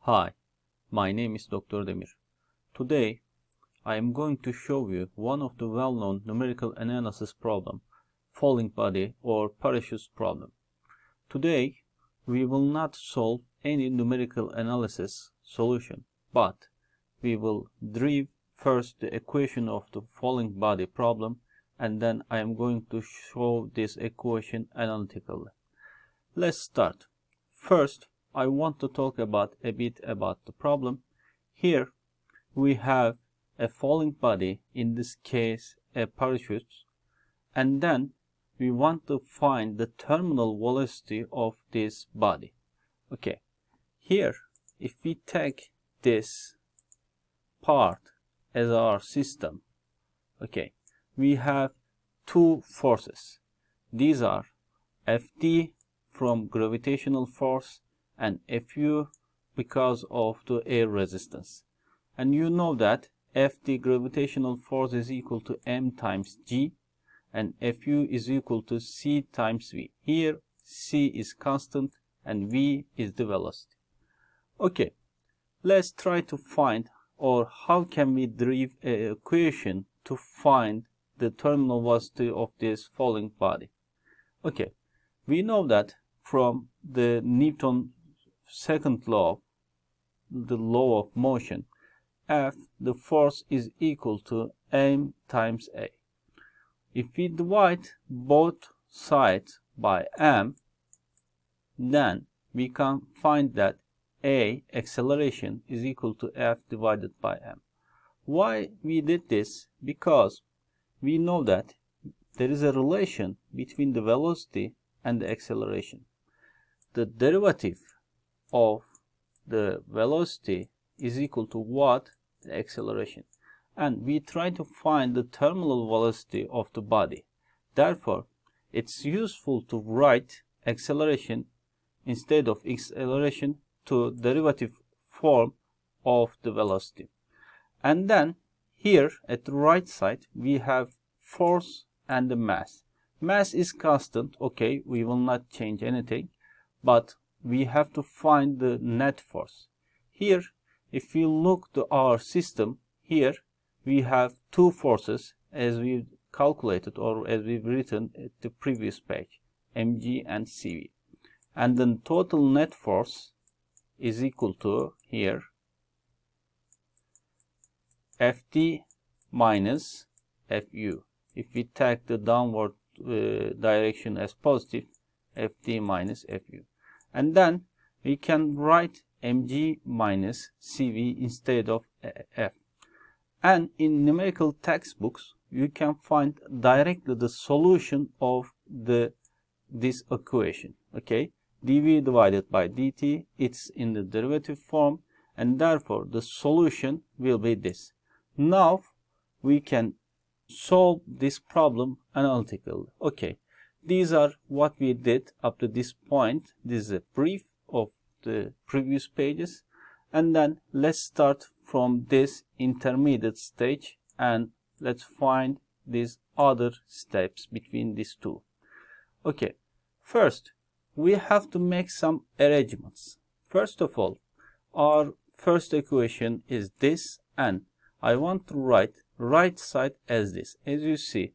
Hi, my name is Dr. Demir. Today, I am going to show you one of the well-known numerical analysis problem, falling body or parachute problem. Today, we will not solve any numerical analysis solution, but we will derive first the equation of the falling body problem, and then I am going to show this equation analytically. Let's start. First, I want to talk a bit about the problem. Here we have a falling body, in this case a parachute, and then we want to find the terminal velocity of this body. Okay, here if we take this part as our system, okay, we have two forces. These are Fd from gravitational force and Fu because of the air resistance. And you know that Fd gravitational force is equal to m times g and Fu is equal to c times v. Here c is constant and v is the velocity. Okay, let's try to find, or how can we derive an equation to find the terminal velocity of this falling body. Okay, we know that from the Newton's second law, the law of motion, F, the force is equal to m times a. If we divide both sides by m, then we can find that a, acceleration, is equal to F divided by m. Why we did this? Because we know that there is a relation between the velocity and the acceleration. The derivative of the velocity is equal to what? The acceleration. And we try to find the terminal velocity of the body. Therefore, it's useful to write acceleration instead of acceleration to derivative form of the velocity. And then here at the right side we have force and the mass. Mass is constant, okay, we will not change anything, but we have to find the net force. Here, if we look to our system, here we have two forces as we calculated or as we've written at the previous page, mg and cv. And then total net force is equal to, here, Fd minus Fu. If we take the downward direction as positive, Fd minus Fu. And then we can write mg minus cv instead of F. And in numerical textbooks, you can find directly the solution of this equation. Okay, dv divided by dt, it's in the derivative form, and therefore the solution will be this. Now we can solve this problem analytically. Okay, these are what we did up to this point. This is a brief of the previous pages, and then let's start from this intermediate stage and let's find these other steps between these two. Okay, first we have to make some arrangements. First of all, our first equation is this, and I want to write right side as this. As you see,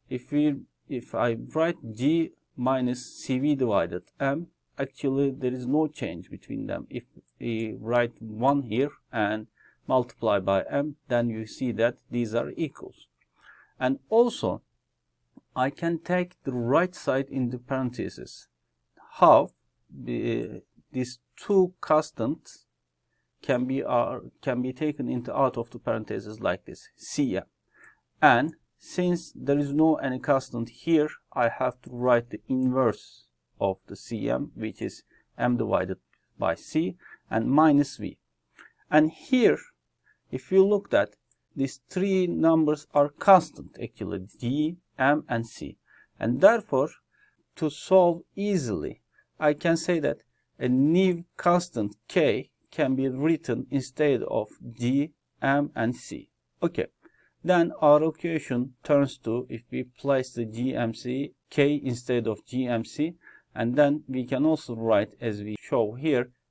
if I write g minus cv divided m, actually there is no change between them. If we write 1 here and multiply by m, then you see that these are equals. And also I can take the right side in the parentheses. How? These two constants can be taken into out of the parentheses like this, cm. And since there is no any constant here, I have to write the inverse of the cm, which is m divided by c and minus v. And here, if you look at these three numbers are constant, actually g, m and c. And therefore, to solve easily, I can say that a new constant k can be written instead of g, m and c. Okay, then our equation turns to, if we place the k instead of gmc, and then we can also write, as we show here,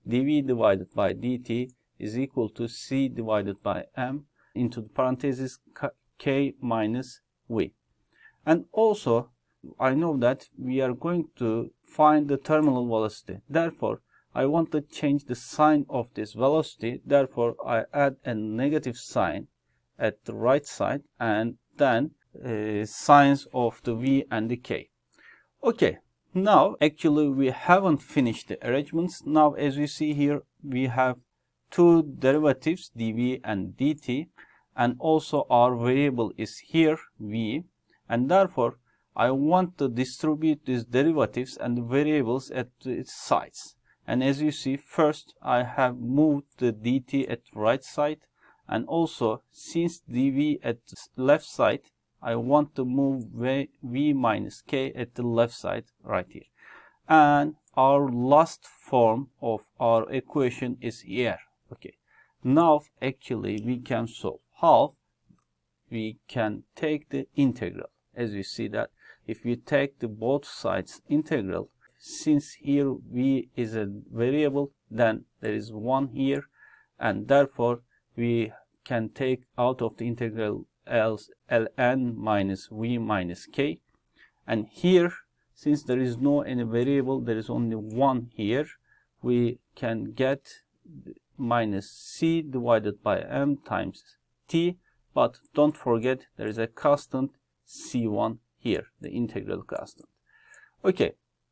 dv divided by dt is equal to c divided by m into the parentheses k minus v. And also I know that we are going to find the terminal velocity. Therefore I want to change the sign of this velocity. Therefore I add a negative sign at the right side and then signs of the v and the k. Okay, now actually we haven't finished the arrangements. Now as you see here, we have two derivatives dv and dt, and also our variable is here v, and therefore I want to distribute these derivatives and the variables at its sides. And as you see, first I have moved the dt at the right side, and also since dv at the left side, I want to move v minus k at the left side right here. And our last form of our equation is here. Okay, now actually we can solve. How? We can take the integral. As you see that if we take the both sides integral, since here v is a variable, then there is 1 here, and therefore we can take out of the integral ln minus v minus k, and here since there is no any variable, there is only 1 here, we can get minus c divided by m times t, but don't forget there is a constant c1 here, the integral constant. Okay,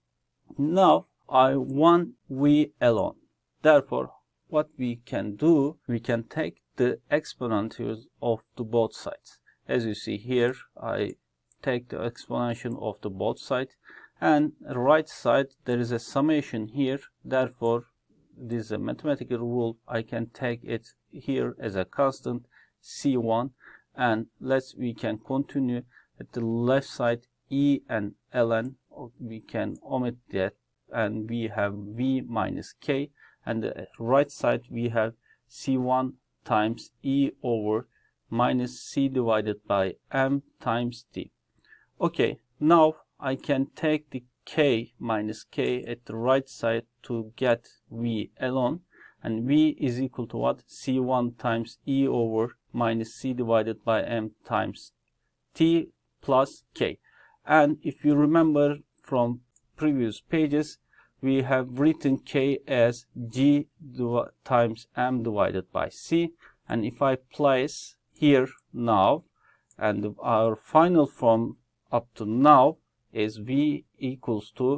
now I want v alone. Therefore what we can do, we can take the exponentials of the both sides. As you see here, I take the exponential of the both sides, and right side there is a summation here. Therefore this is a mathematical rule, I can take it here as a constant c1, and we can continue at the left side e and ln, we can omit that, and we have v minus k, and the right side we have c1 times e over minus c divided by m times t. Okay, now I can take the k minus k at the right side to get v alone, and v is equal to what? c1 times e over minus c divided by m times t plus k. And if you remember from previous pages, we have written k as g times m divided by c, and if I place here now, and our final form up to now is v equals to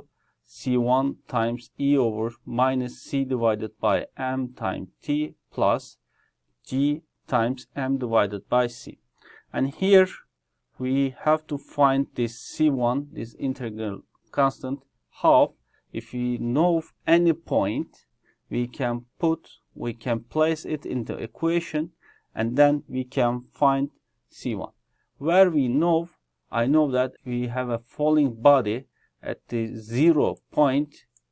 c1 times e over minus c divided by m times t plus g times m divided by c. And here we have to find this c1, this integral constant. How? If we know any point, we can place it in the equation, and then we can find c1. Where we know, I know that we have a falling body at the 0 point,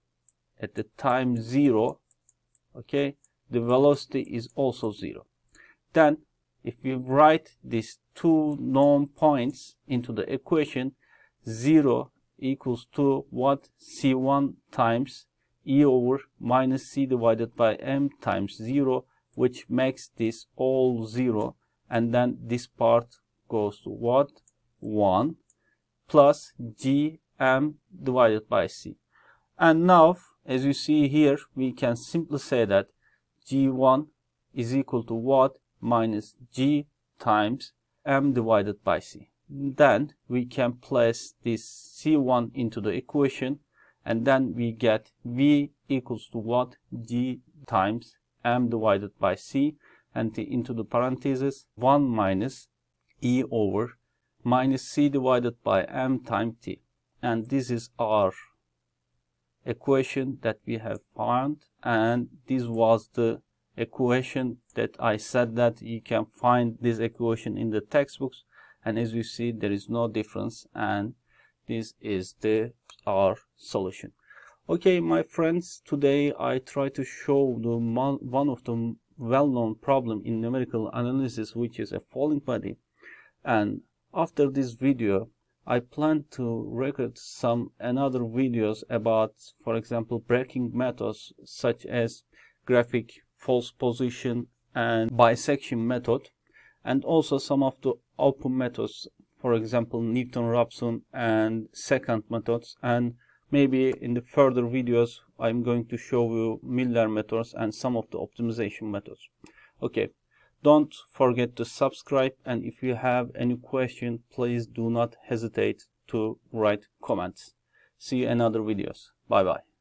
at the time 0, okay, the velocity is also 0. Then if we write these two known points into the equation, 0 equals to what? c1 times e over minus c divided by m times 0, which makes this all 0, and then this part goes to what? 1 plus g m divided by c. And now as you see here, we can simply say that g1 is equal to what? Minus g times m divided by c. Then we can place this c1 into the equation, and then we get v equals to what? G times m divided by c, and into the parentheses 1 minus e over minus c divided by m times t. And this is our equation that we have found, and this was the equation that I said that you can find this equation in the textbooks, and as you see there is no difference, and this is our solution. Okay, my friends, today I try to show one of the well-known problem in numerical analysis, which is a falling body, and after this video I plan to record some another videos about, for example, braking methods such as graphic false position and bisection method, and also some of the open methods, for example Newton-Raphson and secant methods, and maybe in the further videos I'm going to show you Miller methods and some of the optimization methods. Okay, don't forget to subscribe, and if you have any question, please do not hesitate to write comments. See you in other videos. Bye bye.